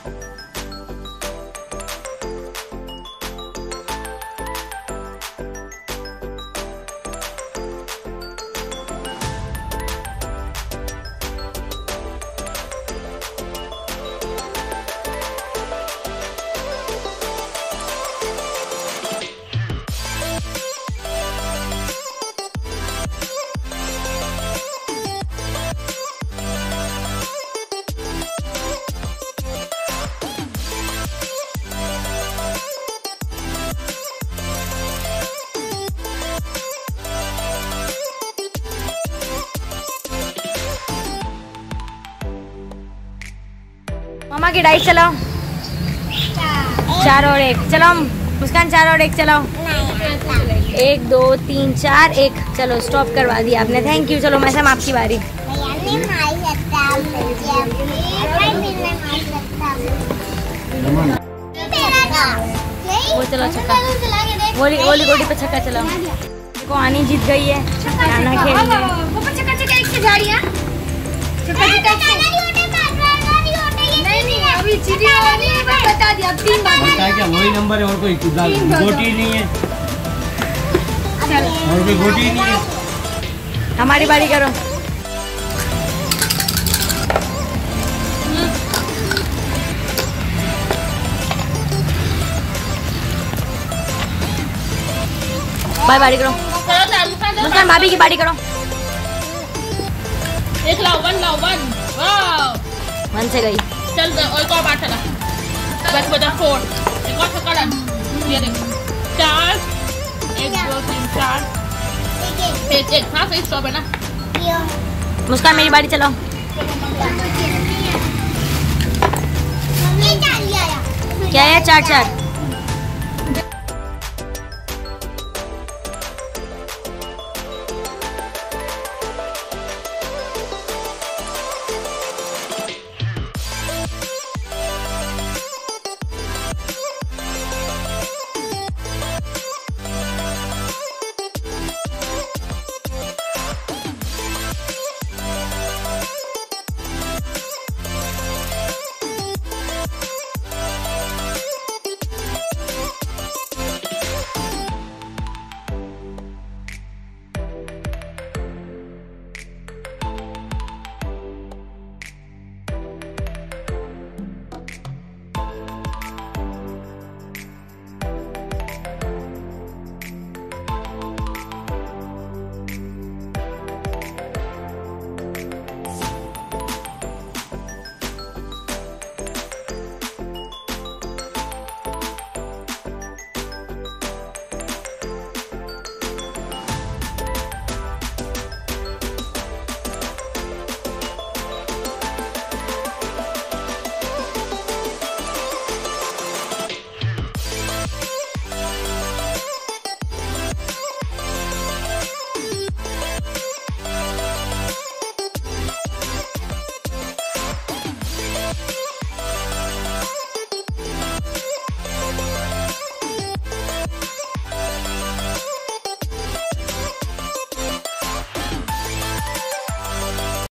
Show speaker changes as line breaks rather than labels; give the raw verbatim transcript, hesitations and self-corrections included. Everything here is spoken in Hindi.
मामा की डाइट चलाओ। चार और एक चलो। मुस्कान चार और एक चलाओ। एक दो तीन चार एक। चलो स्टॉप करवा दिया आपने, थैंक यू। चलो मैसम आपकी बारी। वो चलो छक्का, गोली गोली गोली पे छक्का चलाओ। देखो आनी जीत गई है, नाना खेल रहे हैं। बता दिया तीन बार क्या वही नंबर है और कोई गोटी नहीं है और कोई गोटी नहीं है। हमारी बारी करो। बारी बारी करो। मुस्कान भाभी की बारी करो।
एक लाओ वन लाओ वन। वाह
वन से गई।
चल और एक और बार चला। बस बचा फोर। एक और छक्का डाल। ये देख चार एक दो तीन चार एक एक। हाँ सही स्टॉप है ना।
मुस्कान मेरी बारी चलाओ। क्या है चार चार।